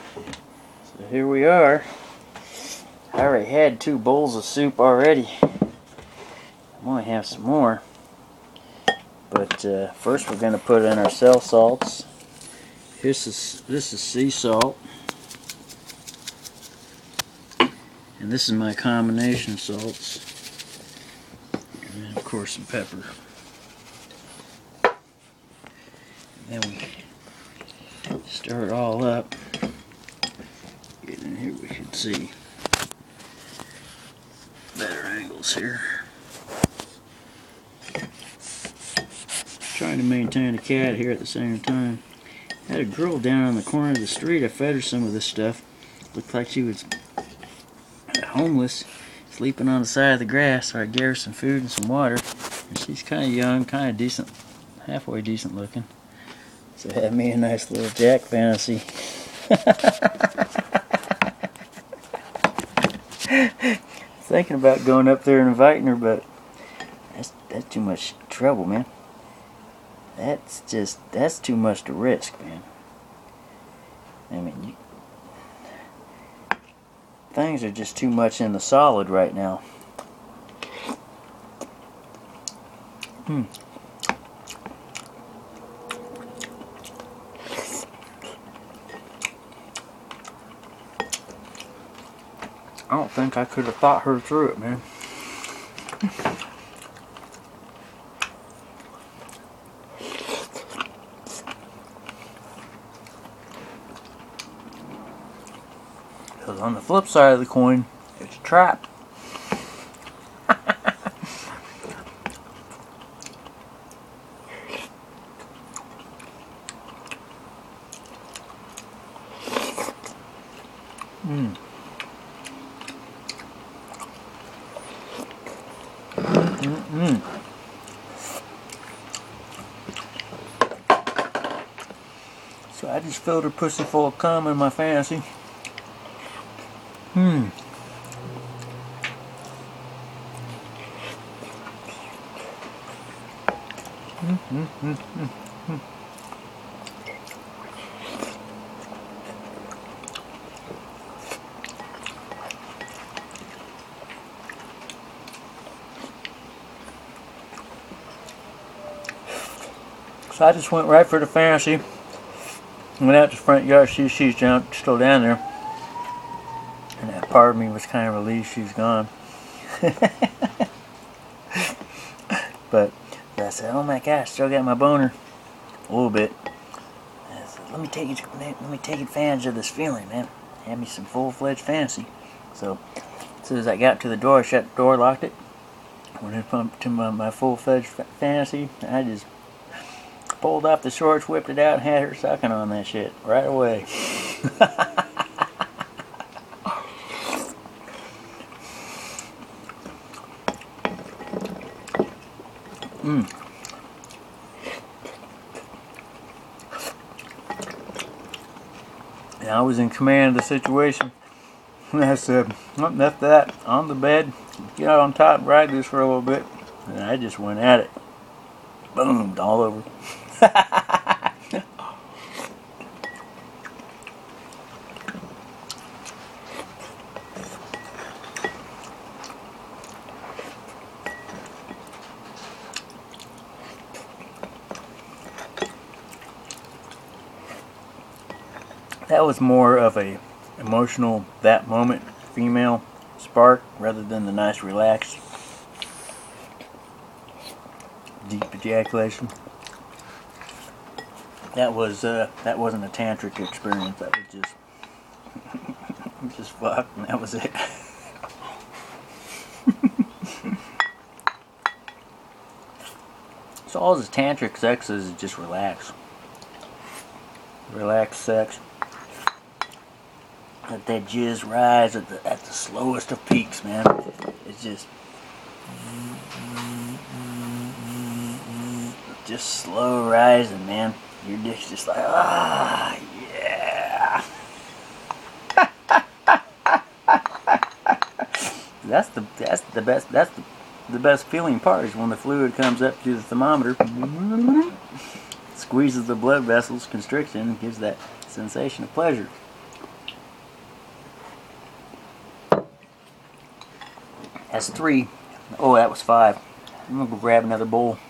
So here we are. I already had 2 bowls of soup already. I'm going to have some more. But first we're going to put in our cell salts. This is sea salt. And this is my combination salts. And then of course some pepper. And then we stir it all up. Get in here, we can see better angles here. Trying to maintain a cat here at the same time. I had a girl down on the corner of the street. I fed her some of this stuff. Looked like she was homeless, sleeping on the side of the grass, so I gave her some food and some water. And she's kind of young, kind of decent, halfway decent looking. So it had me a nice little Jack fantasy. Thinking about going up there and inviting her, but that's too much trouble, man. That's too much to risk, man. I mean, things are just too much in the solid right now. I don't think I could have thought her through it, man. Because on the flip side of the coin, it's a trap. So I just filled her pussy full of cum in my fantasy. So I just went right for the fantasy. Went out to the front yard. She's still down there. And that part of me was kind of relieved she's gone. But I said, oh my gosh, still got my boner. A little bit. And I said, let me take advantage of this feeling, man. Have me some full-fledged fantasy. So as soon as I got to the door, I shut the door, locked it. Went into my full-fledged fantasy. I just pulled off the shorts, whipped it out, and had her sucking on that shit right away. And I was in command of the situation. And I said, after that, on the bed, get out on top and ride this for a little bit. And I just went at it. Boom, all over. That was more of a emotional, that moment, female spark rather than the nice, relaxed, deep ejaculation. That wasn't a tantric experience. That was just fuck, and that was it. So all this tantric sex is just relax. Relaxed sex. Let that jizz rise at the slowest of peaks, man. It's just slow rising, man. Your dick's just like, ah, yeah. That's the best feeling part is when the fluid comes up to the thermometer, squeezes the blood vessels, constriction, and gives that sensation of pleasure. That's 3. Oh, that was 5. I'm gonna go grab another bowl.